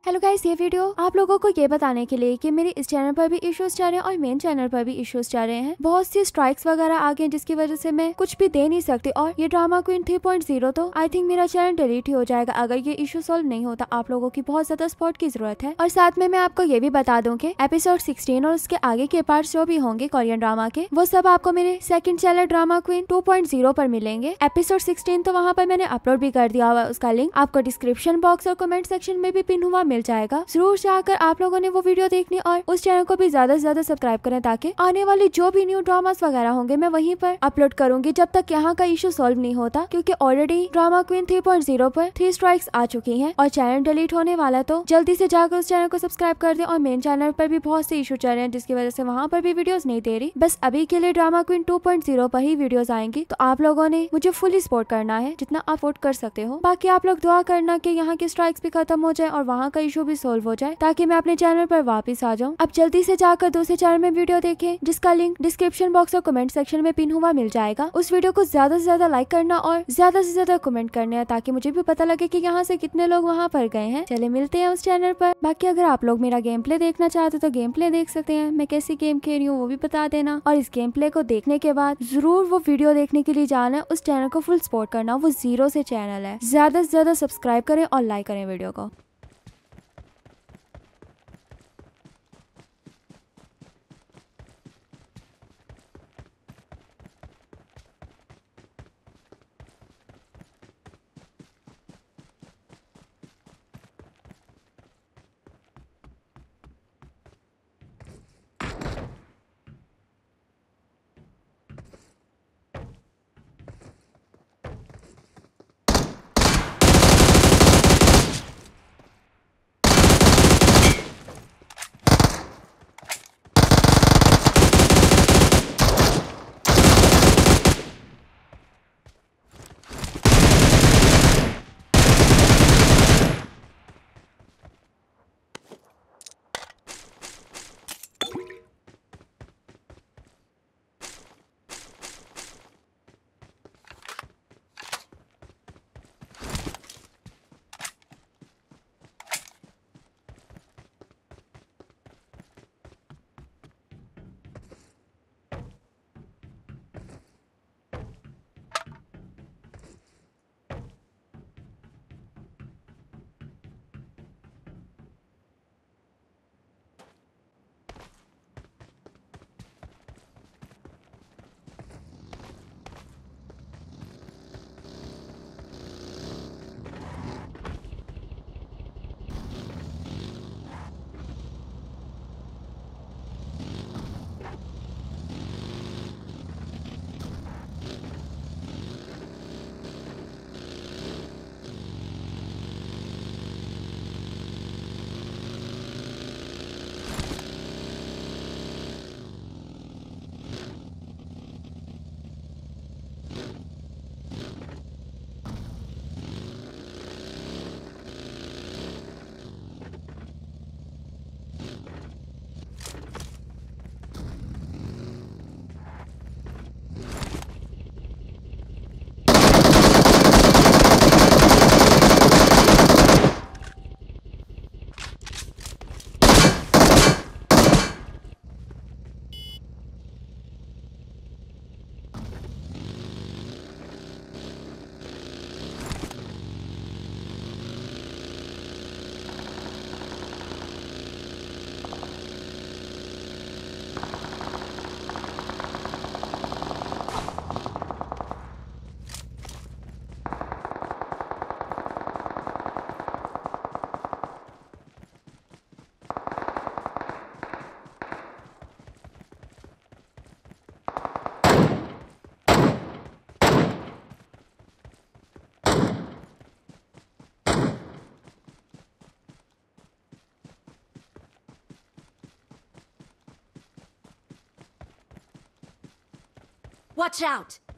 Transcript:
Hello guys, ये video आप लोगों को ये बताने के लिए कि मेरे इस चैनल पर भी इश्यूज चल रहे हैं और मेन चैनल पर भी इश्यूज चल रहे हैं। बहुत सी स्ट्राइक्स वगैरह आ गए जिसकी वजह से मैं कुछ भी दे नहीं सकती और ये ड्रामा क्वीन 3.0 तो आई थिंक मेरा चैनल डिलीट ही हो जाएगा अगर ये इशू सॉल्व नहीं होता। आप लोगों की बहुत ज्यादा सपोर्ट की जरूरत है। और साथ में मैं आपको ये भी बता दूं कि एपिसोड 16 और उसके आगे के पार्ट्स जो भी होंगे कोरियन ड्रामा के, वो सब आपको मेरे सेकंड चैनल ड्रामा क्वीन 2.0 पर मिलेंगे। एपिसोड 16 तो वहाँ पर मैंने अपलोड भी कर दिया हुआ, उसका लिंक आपको डिस्क्रिप्शन बॉक्स और कमेंट सेक्शन में भी पिन हुआ मिल जाएगा। जरूर जाकर आप लोगों ने वो वीडियो देखनी और उस चैनल को भी ज्यादा से ज्यादा सब्सक्राइब करें ताकि आने वाली जो भी न्यू ड्रामास वगैरह होंगे मैं वहीं पर अपलोड करूंगी जब तक यहाँ का इशू सॉल्व नहीं होता, क्योंकि ऑलरेडी ड्रामा क्वीन 3.0 पर 3 स्ट्राइक्स आ चुकी हैं और चैनल डिलीट होने वाला। तो जल्दी से जाकर उस चैनल को सब्सक्राइब कर दें। और मेन चैनल पर भी बहुत से इशू चल रहे हैं जिसकी वजह से वहाँ पर भी वीडियोस नहीं दे रही। बस अभी के लिए ड्रामा क्वीन 2.0 पर ही वीडियोस आएंगी, तो आप लोगों ने मुझे फुली सपोर्ट करना है जितना आप सपोर्ट कर सकते हो। बाकी आप लोग दुआ करना कि यहाँ की स्ट्राइक्स भी खत्म हो जाए और वहाँ का इशू भी सोल्व हो जाए ताकि मैं अपने चैनल पर वापस आ जाऊं। अब जल्दी से जाकर दूसरे चैनल में वीडियो देखें जिसका लिंक डिस्क्रिप्शन बॉक्स और कमेंट सेक्शन में पिन हुआ मिल जाएगा। उस वीडियो को ज्यादा से ज्यादा लाइक करना और ज्यादा से ज्यादा कमेंट करना है ताकि मुझे भी पता लगे कि यहाँ से कितने लोग वहाँ पर गए हैं। चले मिलते हैं उस चैनल पर। बाकी अगर आप लोग मेरा गेम प्ले देखना चाहते तो गेम प्ले देख सकते हैं। मैं कैसी गेम खेल रही हूँ वो भी बता देना और इस गेम प्ले को देखने के बाद जरूर वो वीडियो देखने के लिए जाना है। उस चैनल को फुल सपोर्ट करना, वो 0 से चैनल है। ज्यादा से ज्यादा सब्सक्राइब करें और लाइक करें वीडियो को। Watch out!